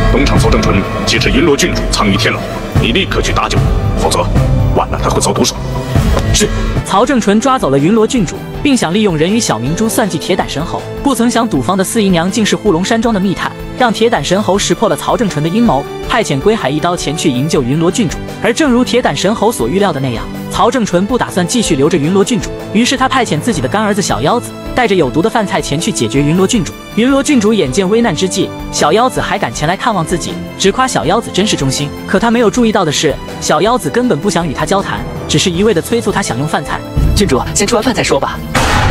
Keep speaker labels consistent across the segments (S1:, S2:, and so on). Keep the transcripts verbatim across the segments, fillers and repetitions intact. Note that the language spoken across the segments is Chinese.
S1: 东厂曹正纯挟持云罗郡主藏于天牢，你立刻去搭救，否则晚了他会遭毒手。
S2: 是。曹正纯抓走了云罗郡主，并想利用人鱼小明珠算计铁胆神猴，不曾想赌坊的四姨娘竟是护龙山庄的密探，让铁胆神猴识破了曹正纯的阴谋，派遣归海一刀前去营救云罗郡主。而正如铁胆神猴所预料的那样，曹正纯不打算继续留着云罗郡主，于是他派遣自己的干儿子小妖子，带着有毒的饭菜前去解决云罗郡主。云罗郡主眼见危难之际，小妖子还敢前来看望自己，直夸小妖子真是忠心。可他没有注意到的是，小妖子根本不想与他交谈，只是一味的催促他享用饭菜。
S3: 郡主，先吃完饭再说吧。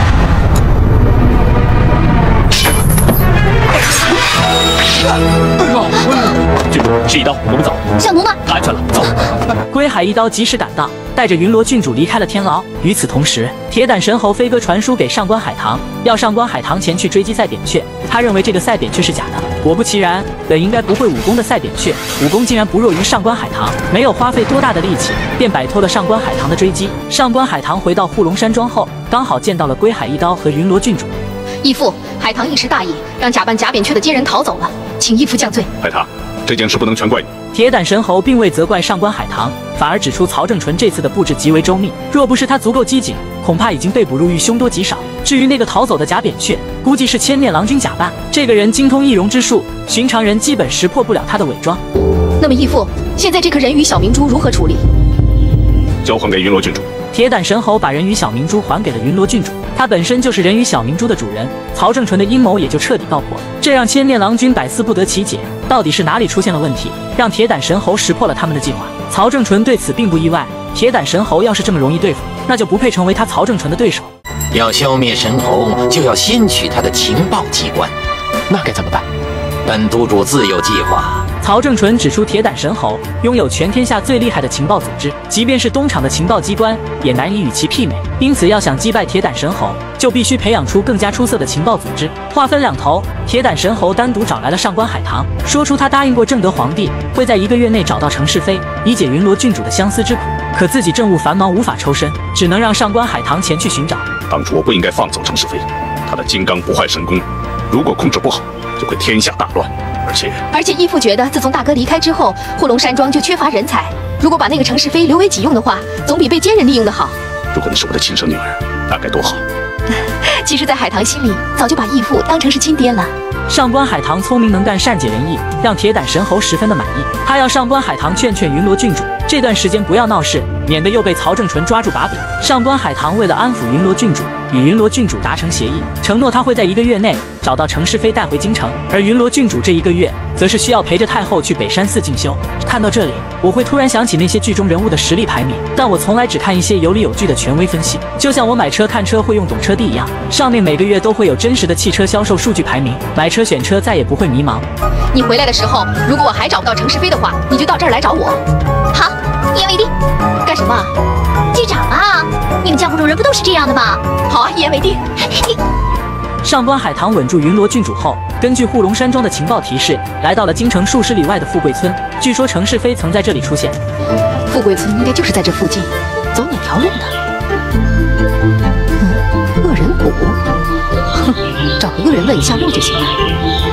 S1: 郡主，是一刀，我们走。
S4: 小奴呢？
S1: 安全了，走。
S2: 归海一刀及时赶到，带着云罗郡主离开了天牢。与此同时，铁胆神猴飞鸽传书给上官海棠，要上官海棠前去追击赛扁鹊。他认为这个赛扁鹊是假的。果不其然，本应该不会武功的赛扁鹊，武功竟然不弱于上官海棠，没有花费多大的力气，便摆脱了上官海棠的追击。上官海棠回到护龙山庄后，刚好见到了归海一刀和云罗郡主。
S4: 义父，海棠一时大意，让假扮假扁鹊的奸人逃走了，请义父降罪。
S1: 海棠，这件事不能全怪你。
S2: 铁胆神猴并未责怪上官海棠，反而指出曹正纯这次的布置极为周密，若不是他足够机警，恐怕已经被捕入狱，凶多吉少。至于那个逃走的假扁鹊，估计是千面郎君假扮。这个人精通易容之术，寻常人基本识破不了他的伪装。
S4: 那么义父，现在这颗人鱼小明珠如何处理？
S1: 交还给云罗郡主。
S2: 铁胆神猴把人鱼小明珠还给了云罗郡主，他本身就是人鱼小明珠的主人，曹正纯的阴谋也就彻底告破。这让千面郎君百思不得其解，到底是哪里出现了问题，让铁胆神猴识破了他们的计划？曹正纯对此并不意外，铁胆神猴要是这么容易对付，那就不配成为他曹正纯的对手。
S5: 要消灭神猴，就要先取他的情报机关，
S3: 那该怎么办？
S5: 本督主自有计划。
S2: 曹正纯指出，铁胆神猴拥有全天下最厉害的情报组织，即便是东厂的情报机关也难以与其媲美。因此，要想击败铁胆神猴，就必须培养出更加出色的情报组织。话分两头，铁胆神猴单独找来了上官海棠，说出他答应过正德皇帝，会在一个月内找到程氏妃，以解云罗郡主的相思之苦。可自己政务繁忙，无法抽身，只能让上官海棠前去寻找。
S1: 当初我不应该放走程氏妃，她的金刚不坏神功，如果控制不好，就会天下大乱。而且，
S4: 而且义父觉得，自从大哥离开之后，护龙山庄就缺乏人才。如果把那个程氏妃留为己用的话，总比被奸人利用的好。
S1: 如果你是我的亲生女儿，那该多好。
S4: 其实，在海棠心里，早就把义父当成是亲爹了。
S2: 上官海棠聪明能干，善解人意，让铁胆神猴十分的满意。他要上官海棠劝劝云罗郡主，这段时间不要闹事，免得又被曹正纯抓住把柄。上官海棠为了安抚云罗郡主，与云罗郡主达成协议，承诺他会在一个月内找到程氏妃带回京城，而云罗郡主这一个月则是需要陪着太后去北山寺进修。看到这里，我会突然想起那些剧中人物的实力排名，但我从来只看一些有理有据的权威分析，就像我买车看车会用懂车帝一样，上面每个月都会有真实的汽车销售数据排名，买车选车再也不会迷茫。
S4: 你回来的时候，如果我还找不到程氏妃的话，你就到这儿来找我。好，一言为定。干什么？机长啊，你们江湖中人不都是这样的吗？好啊，一言为定。
S2: 上官海棠稳住云罗郡主后，根据护龙山庄的情报提示，来到了京城数十里外的富贵村。据说程氏妃曾在这里出现。
S4: 富贵村应该就是在这附近，走哪条路呢？嗯，恶人谷。哼，找个恶人问一下路就行了。